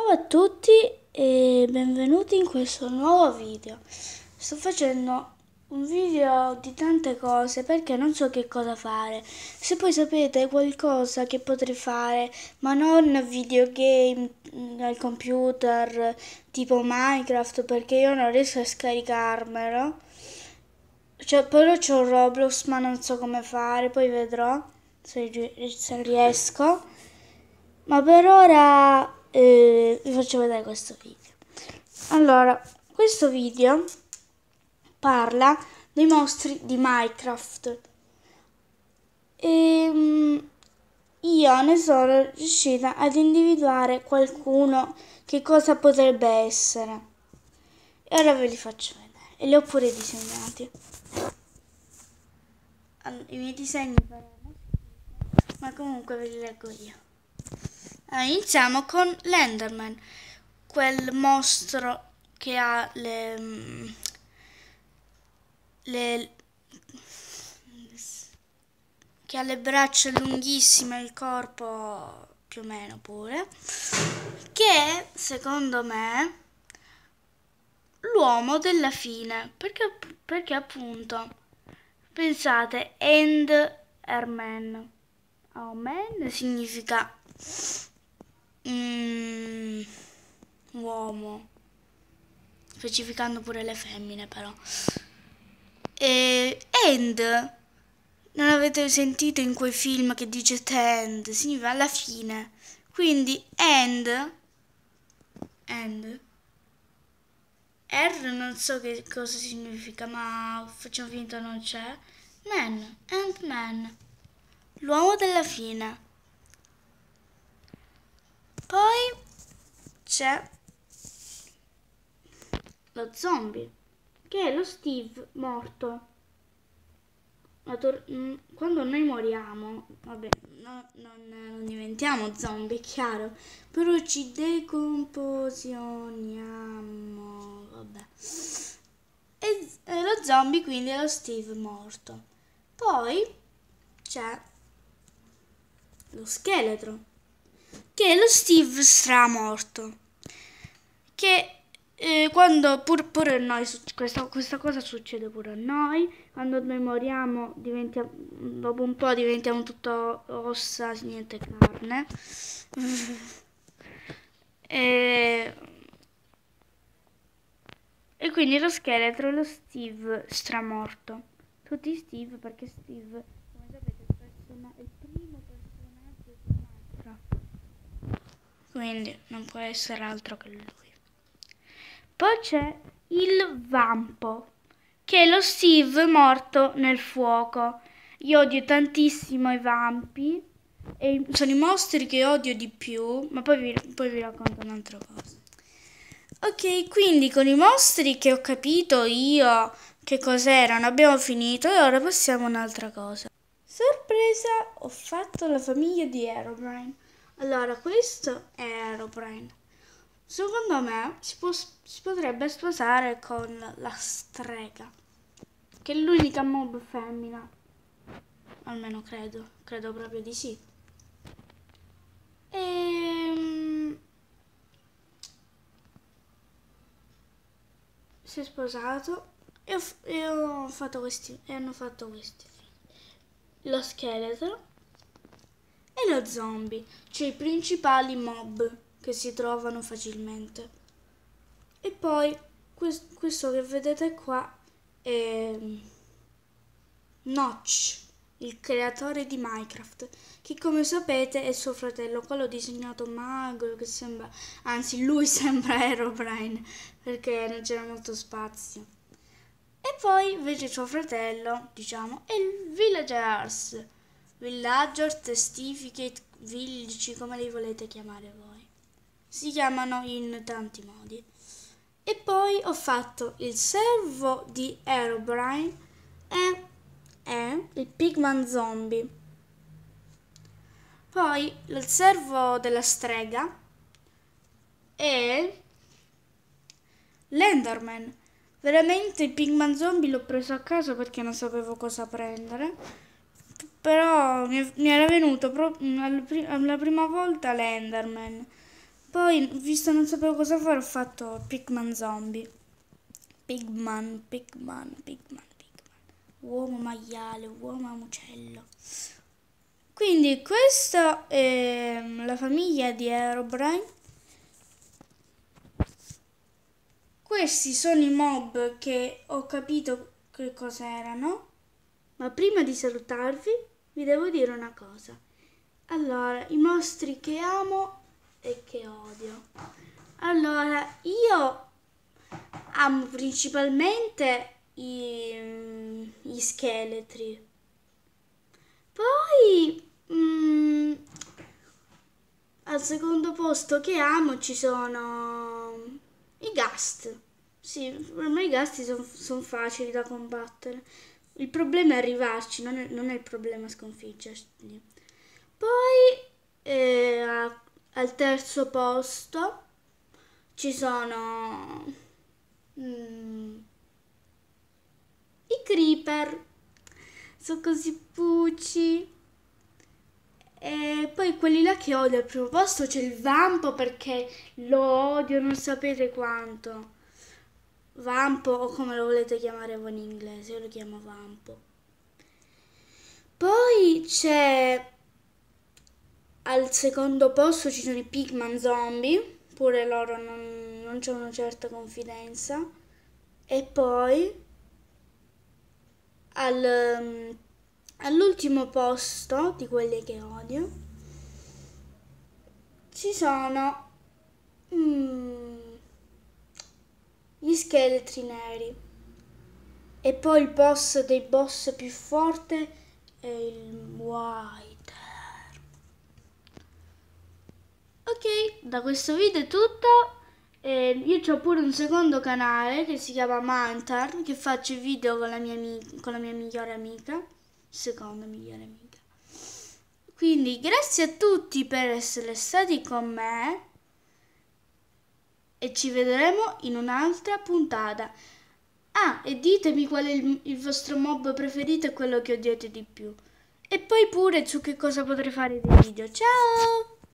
Ciao a tutti e benvenuti in questo nuovo video. Sto facendo un video di tante cose perché non so che cosa fare. Se poi sapete qualcosa che potrei fare, ma non videogame al computer tipo Minecraft, perché io non riesco a scaricarmelo. Però c'ho Roblox, ma non so come fare, poi vedrò se riesco. Ma per ora vi faccio vedere questo video. Allora, questo video parla dei mostri di Minecraft. Io ne sono riuscita ad individuare qualcuno che cosa potrebbe essere. E ora ve li faccio vedere. E li ho pure disegnati. I miei disegni faranno schifo, ma comunque ve li leggo io. Allora, iniziamo con l'Enderman, quel mostro che ha che ha le braccia lunghissime e il corpo più o meno pure, che secondo me l'uomo della fine, perché appunto pensate Enderman, man significa uomo, specificando pure le femmine però. End, non avete sentito in quei film che dice end, significa alla fine. Quindi end, R non so che cosa significa, ma facciamo finta non c'è. Man, Ant-Man, l'uomo della fine. Poi c'è lo zombie, che è lo Steve morto. Quando noi moriamo, vabbè, non diventiamo zombie, è chiaro, però ci decomposioniamo, vabbè. E lo zombie quindi è lo Steve morto. Poi c'è lo scheletro, che è lo Steve stramorto, che quando pure noi, questa cosa succede pure a noi, quando noi moriamo dopo un po' diventiamo tutto ossa, niente carne. E quindi lo scheletro è lo Steve stramorto. Tutti Steve perché Steve, come sapete, è il primo personaggio di Minecraft. Quindi non può essere altro che lui. Poi c'è il Vampo, che è lo Steve morto nel fuoco. Io odio tantissimo i vampi, e sono i mostri che odio di più, ma poi vi racconto un'altra cosa. Ok, quindi con i mostri che ho capito io che cos'erano abbiamo finito e ora passiamo a un'altra cosa. Sorpresa, ho fatto la famiglia di Herobrine. Allora, questo è Herobrine. Secondo me si potrebbe sposare con la strega, che è l'unica mob femmina. Almeno credo proprio di sì. Si è sposato e hanno fatto questi figli. Lo scheletro e lo zombie, cioè i principali mob che si trovano facilmente. E poi questo che vedete qua è Notch, il creatore di Minecraft, che come sapete è suo fratello, quello disegnato magro, che sembra, anzi lui sembra Herobrine, perché non c'era molto spazio. E poi invece suo fratello, diciamo, è il Villager, Testificate, Village, come li volete chiamare voi. Si chiamano in tanti modi. E poi ho fatto il servo di Herobrine e il Pigman Zombie. Poi il servo della strega e l'Enderman. Veramente il Pigman Zombie l'ho preso a caso perché non sapevo cosa prendere. Però mi era venuto alla prima volta l'Enderman. Poi, visto non sapevo cosa fare, ho fatto Pigman Zombie. Pigman. Uomo maiale, uomo uccello. Quindi questa è la famiglia di Herobrine. Questi sono i mob che ho capito che cos'erano. Ma prima di salutarvi vi devo dire una cosa. Allora, i mostri che amo e che odio. Allora, io amo principalmente gli scheletri. Poi al secondo posto che amo ci sono i Ghast. Sì, per me i Ghast sono facili da combattere. Il problema è arrivarci, non è il problema sconfiggerli. Poi al terzo posto ci sono i Creeper. Sono così pucci. E poi quelli là che odio al primo posto c'è il Vampo perché lo odio, non sapete quanto. Vampo o come lo volete chiamare voi in inglese, io lo chiamo Vampo. Poi c'è al secondo posto ci sono i Pigman Zombie, pure loro non c'è una certa confidenza. E poi all'ultimo posto di quelli che odio ci sono gli scheletri neri. E poi il boss dei boss più forte è il Wither. Ok, da questo video è tutto. Io ho pure un secondo canale che si chiama Mantar, che faccio i video con la mia migliore amica, seconda migliore amica. Quindi grazie a tutti per essere stati con me e ci vedremo in un'altra puntata. Ah, e ditemi qual è il vostro mob preferito e quello che odiate di più. E poi pure su che cosa potrei fare dei video. Ciao!